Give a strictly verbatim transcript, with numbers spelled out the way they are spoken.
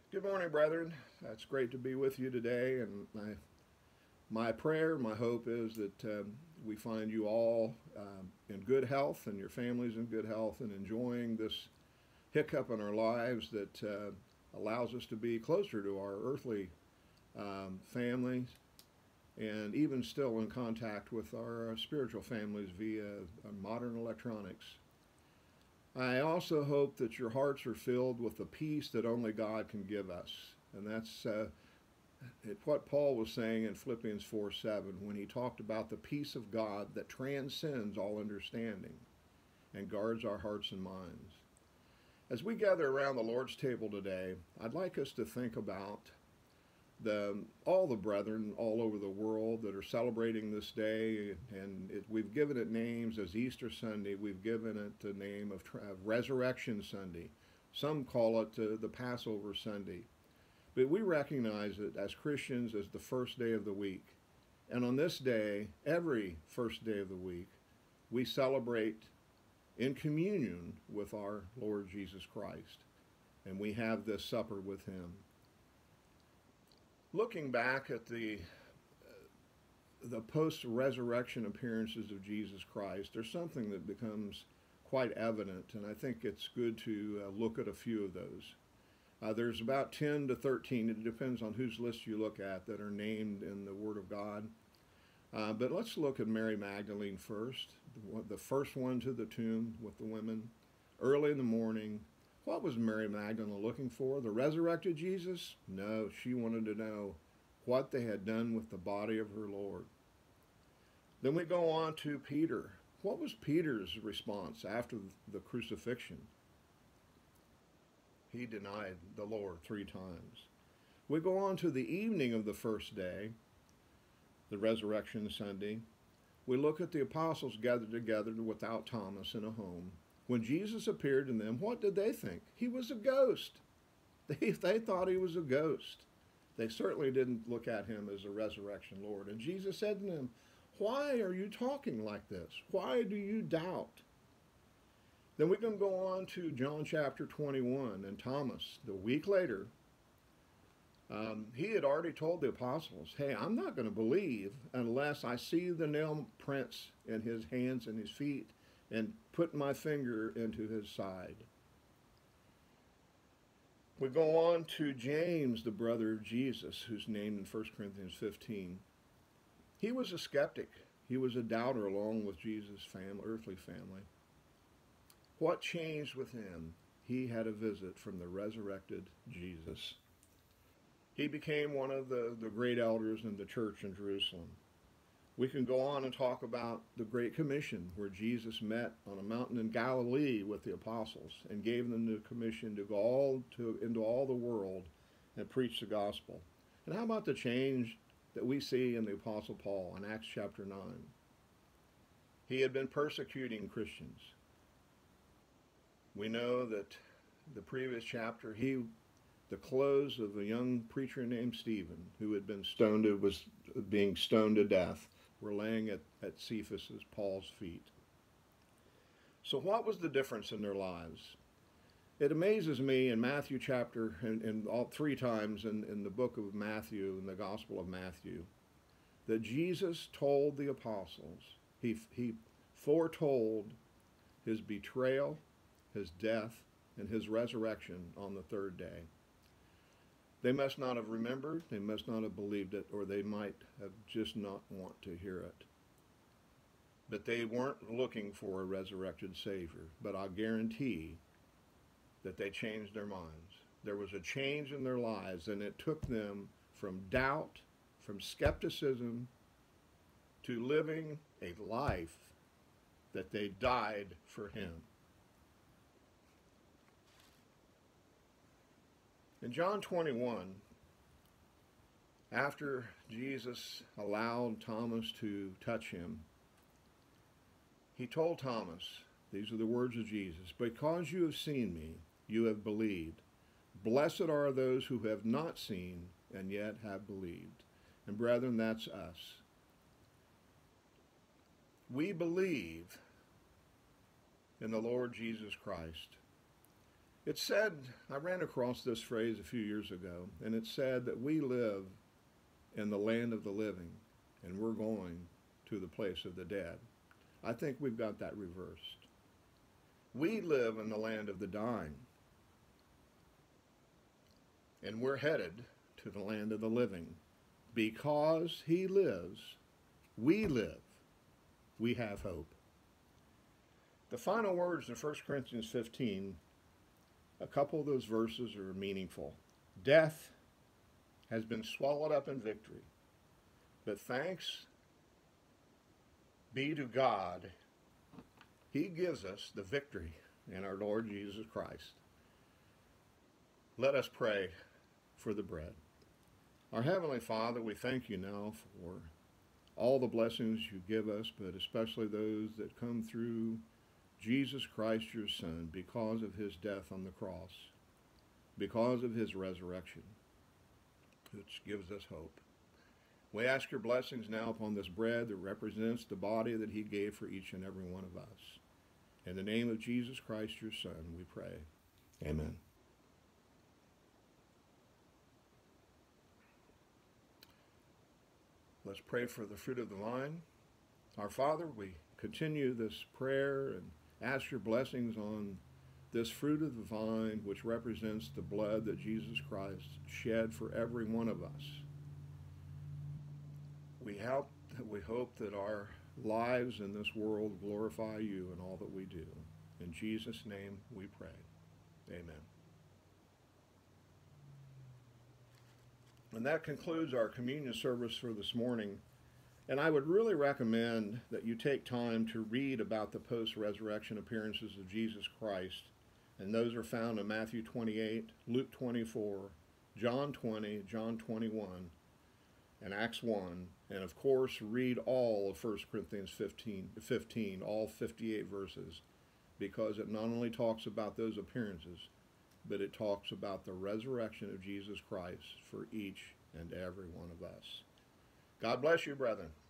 Good morning, brethren. It's great to be with you today, and my my prayer, my hope is that um, we find you all um, in good health, and your families in good health, and enjoying this hiccup in our lives that uh, allows us to be closer to our earthly um, families, and even still in contact with our uh, spiritual families via uh, modern electronics. I also hope that your hearts are filled with the peace that only God can give us. And that's uh, what Paul was saying in Philippians four seven when he talked about the peace of God that transcends all understanding and guards our hearts and minds. As we gather around the Lord's table today, I'd like us to think about the all the brethren all over the world that are celebrating this day, and it, we've given it names as Easter Sunday. We've given it the name of, of Resurrection Sunday. Some call it uh, the Passover Sunday, but we recognize it as Christians as the first day of the week. And on this day, every first day of the week, we celebrate in communion with our Lord Jesus Christ, and we have this supper with him. Looking back at the uh, the post-resurrection appearances of Jesus Christ, there's something that becomes quite evident, and I think it's good to uh, look at a few of those. Uh, there's about ten to thirteen, it depends on whose list you look at, that are named in the Word of God. Uh, but let's look at Mary Magdalene first, the, the first one to the tomb with the women, early in the morning. What was Mary Magdalene looking for? The resurrected Jesus? No, she wanted to know what they had done with the body of her Lord. Then we go on to Peter. What was Peter's response after the crucifixion? He denied the Lord three times. We go on to the evening of the first day, the Resurrection Sunday. We look at the apostles gathered together without Thomas in a home. When Jesus appeared to them, what did they think? He was a ghost. They, they thought he was a ghost. They certainly didn't look at him as a resurrection Lord. And Jesus said to them, why are you talking like this? Why do you doubt? Then we can go on to John chapter twenty-one, and Thomas, the week later, um, he had already told the apostles, hey, I'm not going to believe unless I see the nail prints in his hands and his feet, and put my finger into his side. We go on to James, the brother of Jesus, who's named in First Corinthians fifteen. He was a skeptic. He was a doubter along with Jesus' family, earthly family. What changed with him? He had a visit from the resurrected Jesus. He became one of the, the great elders in the church in Jerusalem. We can go on and talk about the Great Commission, where Jesus met on a mountain in Galilee with the apostles and gave them the commission to go all to, into all the world and preach the gospel. And how about the change that we see in the Apostle Paul in Acts chapter nine? He had been persecuting Christians. We know that the previous chapter, he, the clothes of a young preacher named Stephen, who had been stoned, was being stoned to death, were laying at, at Cephas, Paul's feet. So what was the difference in their lives? It amazes me in Matthew chapter, and, and all three times in, in the book of Matthew, in the Gospel of Matthew, that Jesus told the apostles, he, he foretold his betrayal, his death, and his resurrection on the third day. They must not have remembered, they must not have believed it, or they might have just not want to hear it. But they weren't looking for a resurrected Savior. But I guarantee that they changed their minds. There was a change in their lives, and it took them from doubt, from skepticism, to living a life that they died for him. In John twenty-one, after Jesus allowed Thomas to touch him, he told Thomas, these are the words of Jesus, because you have seen me, you have believed. Blessed are those who have not seen and yet have believed. And brethren, that's us. We believe in the Lord Jesus Christ. It said, I ran across this phrase a few years ago, and it said that we live in the land of the living, and we're going to the place of the dead. I think we've got that reversed. We live in the land of the dying, and we're headed to the land of the living. Because he lives, we live. We have hope. The final words in First Corinthians fifteen, a couple of those verses are meaningful. Death has been swallowed up in victory, but thanks be to God, he gives us the victory in our Lord Jesus Christ. Let us pray for the bread. Our Heavenly Father, we thank you now for all the blessings you give us, but especially those that come through Jesus Christ, your Son, because of his death on the cross, because of his resurrection, which gives us hope. We ask your blessings now upon this bread that represents the body that he gave for each and every one of us. In the name of Jesus Christ, your Son, we pray. Amen. Let's pray for the fruit of the vine. Our Father, we continue this prayer and ask your blessings on this fruit of the vine, which represents the blood that Jesus Christ shed for every one of us. We hope, we hope that our lives in this world glorify you in all that we do. In Jesus' name we pray. Amen. And that concludes our communion service for this morning. And I would really recommend that you take time to read about the post-resurrection appearances of Jesus Christ. And those are found in Matthew twenty-eight, Luke twenty-four, John twenty, John twenty-one, and Acts one. And of course, read all of First Corinthians fifteen, fifteen, all fifty-eight verses, because it not only talks about those appearances, but it talks about the resurrection of Jesus Christ for each and every one of us. God bless you, brethren.